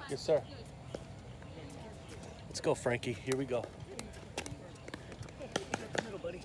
Yes, sir. Let's go, Frankie. Here we go. Middle, buddy.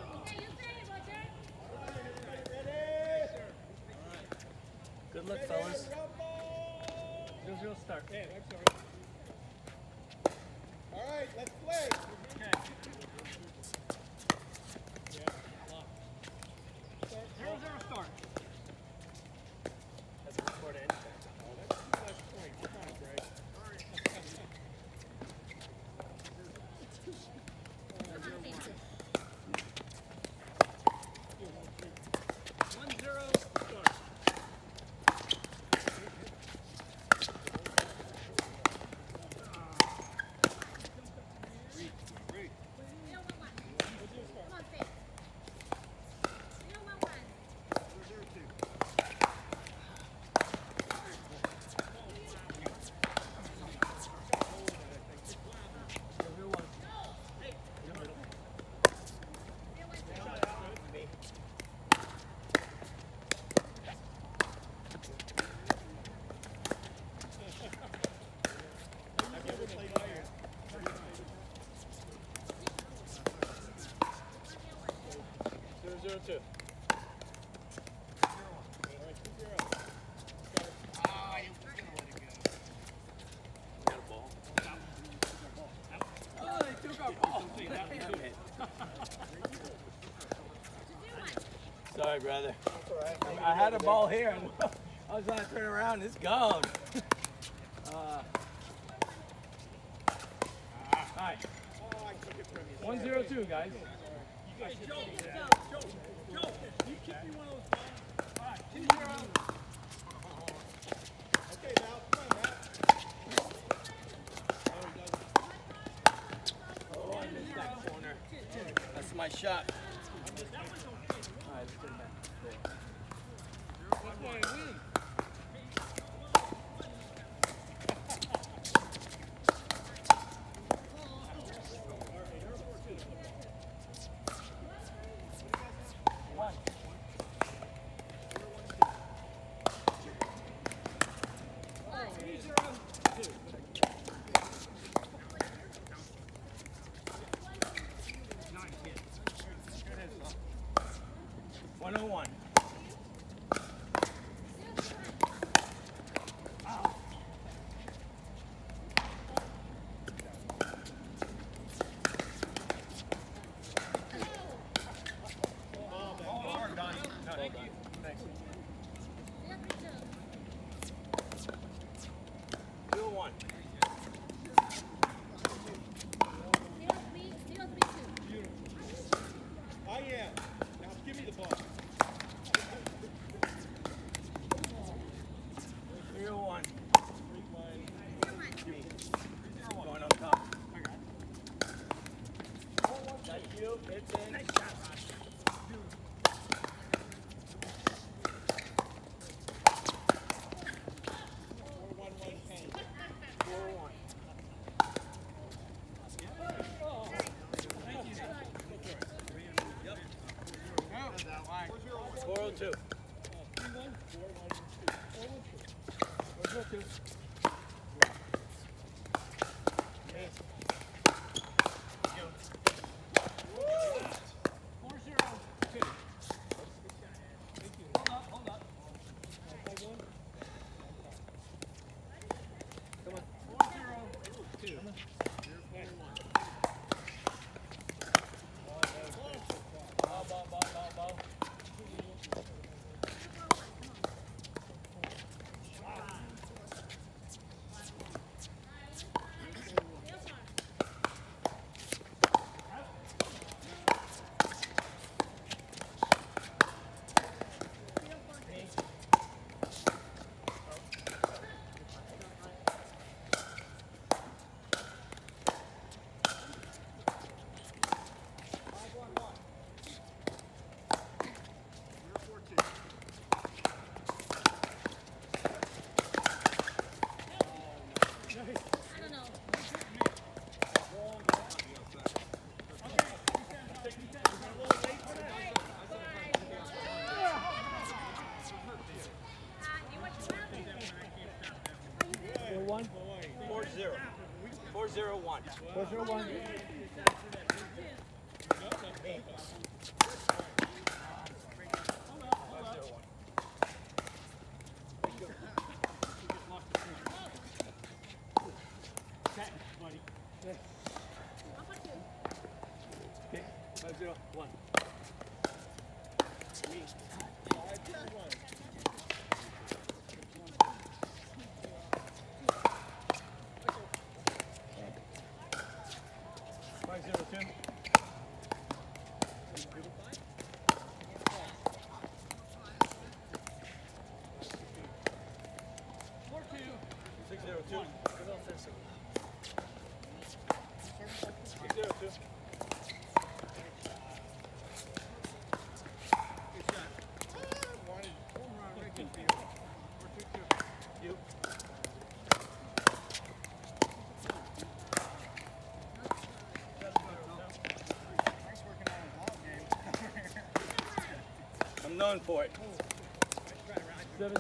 Good luck, fellas. 0-0 start. Yeah, I'm sorry. All right, let's play. Okay. Yeah, lock. 0-0 start. That's a record anything. That's the last point. Come on, Greg. 1-0 start. Have you ever played iron? 0-0-2. All right, 2-0. Ah, you was gonna let it go. Got a ball. Oh, they took our ball. Sorry, brother. That's all right. I had a ball here, and I was going to turn around. It's gone. All right. Oh, I took it from you. 1-0-2, guys. You guys should see that. Joe, you kick me one of those balls. All right, 2-0. Okay, Val, come on, Val. Oh, he doesn't. Oh, I missed that corner. That's my shot. All right, let's get it back. That's why I win. One on one. Thank you. Thanks. 2-1. I am. Now give me the ball. 3-1. Three, one. Going on top. That's you. It's in. Nice shot, Rod. 4-1-1-10. 4-1. Thank you. Yep. Where's your 4-2. 3-1? 4-1-2. 4-0-2. Hold up. 4-0-2. Ball. One. 4-0. 4-0-1. 4-0-1. Okay, 5-0-1. Tim. 6-0-2. 6-0-2. You. I'm known for it. 7-0-2.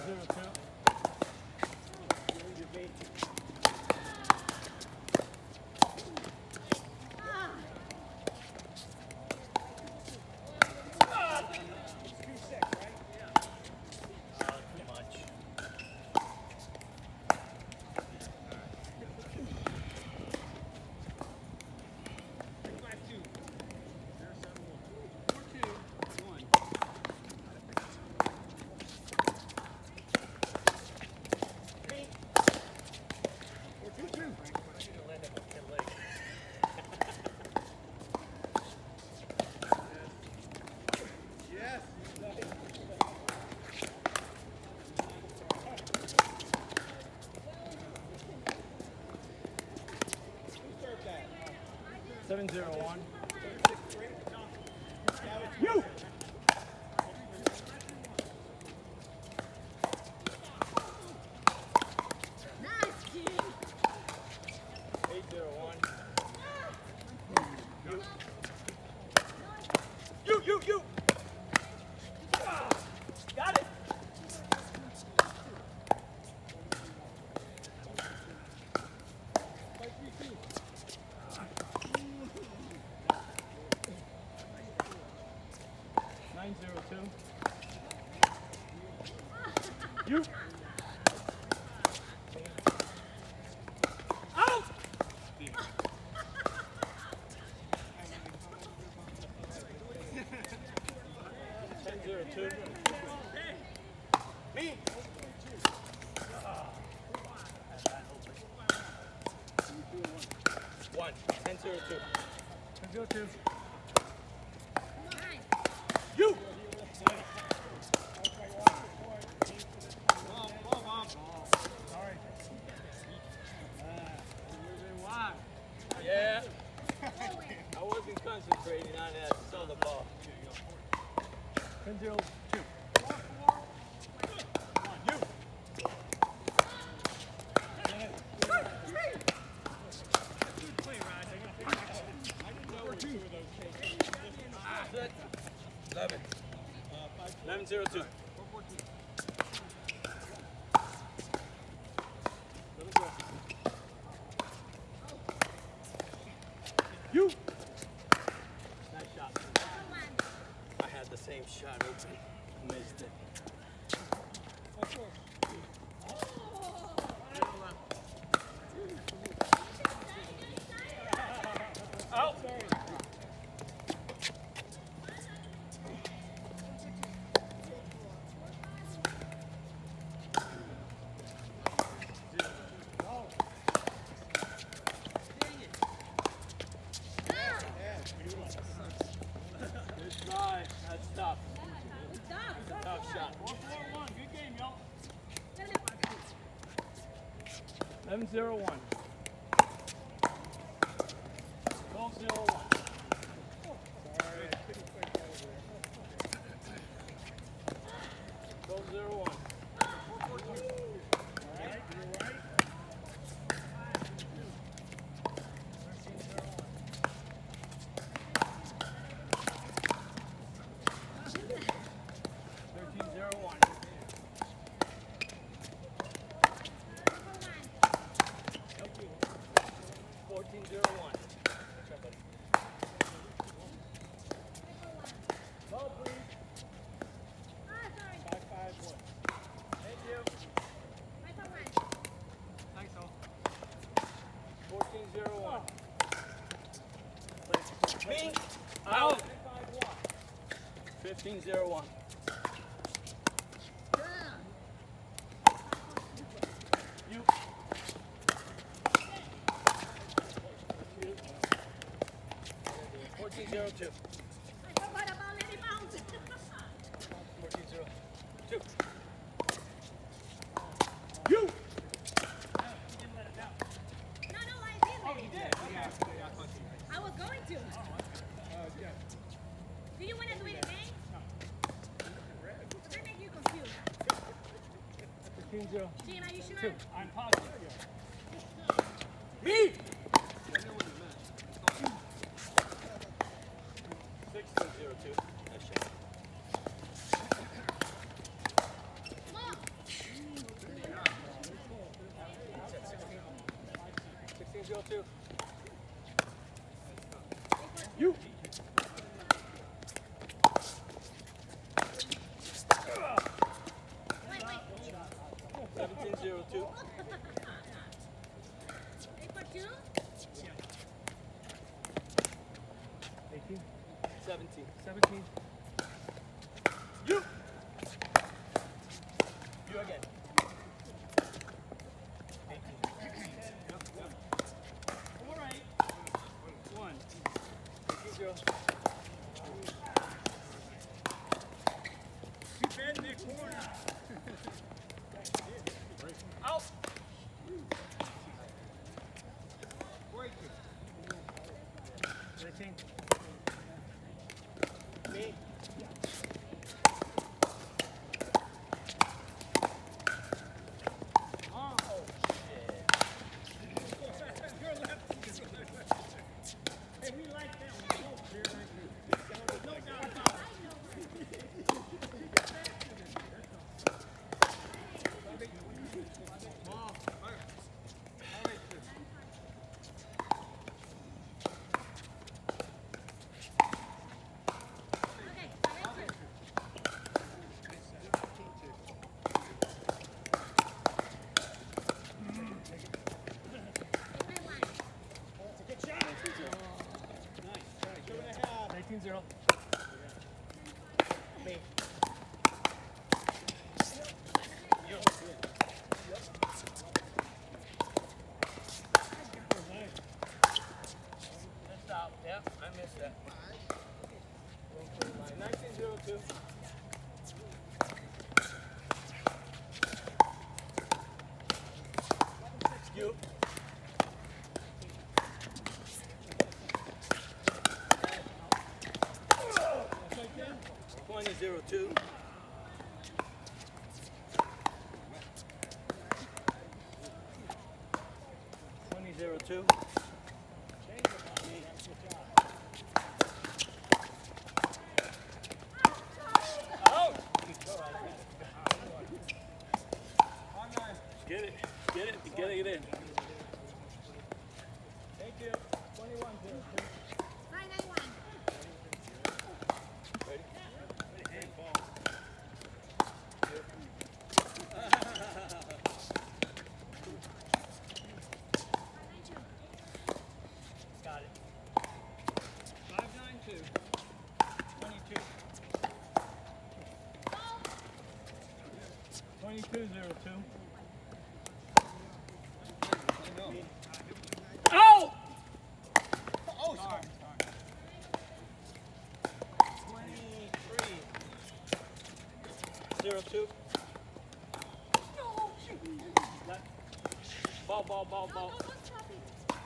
Seven zero one. You. Nice, King. 8-0-1. You. Ah, got it. You. Out. 10-0-2. Me. 1. 10-0-2. 10-0-2. You. Yeah. I wasn't concentrating on that. I saw the ball. 10-0-2. You. Good play, Raj. I didn't know where 2 of those came from. 11. 11-0-2. You. Nice shot. I had the same shot open. Missed it. Out. That's tough. Tough shot. 4-4-1. Good game, y'all. 11-0-1. 12-0-1. Sorry. 12-0-1. Me. Out. 15-01. You. 14-02. 14-02. You. I was going to. Do you want to do it again? Does that make you confused? 15-0. Gene, are you sure? I'm positive. Me. 16-02. Nice shot. Come on. 16-02. You. Wait. 17-02. 8 for 2? 18. 17. 17. You. You again. 18. All right. 1. 18-0. Keep in the corner. Out. 13. Me. Oh. You're left. Hey, we like that one. No doubt about it. Okay, let's Good shot. 19-0. Me. You. Missed out. Yeah, I missed that. 19-02. You. 20-02. 20-02. Out. Get it. Get it. Get it in. Thank you. 21-0. 991. Ready? Got it. 5-9-2. 22. 22-02. Out! Oh, sorry. 23-02. Ball. Don't stop it.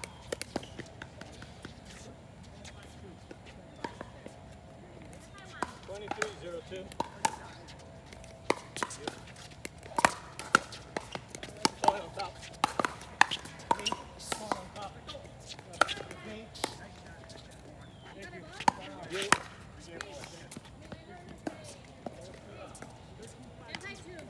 23-02. Ball on top. Me. Ball on top. Me. You. 10-2.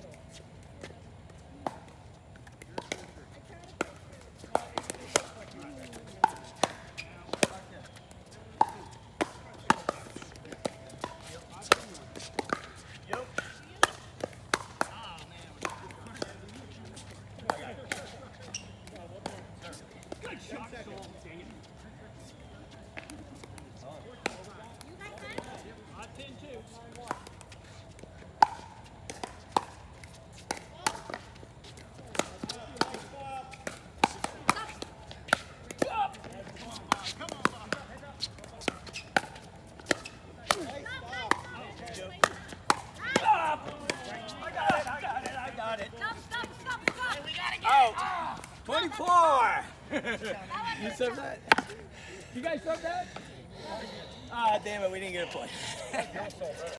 4. You serve that? You guys serve that? Ah, damn it, we didn't get a point.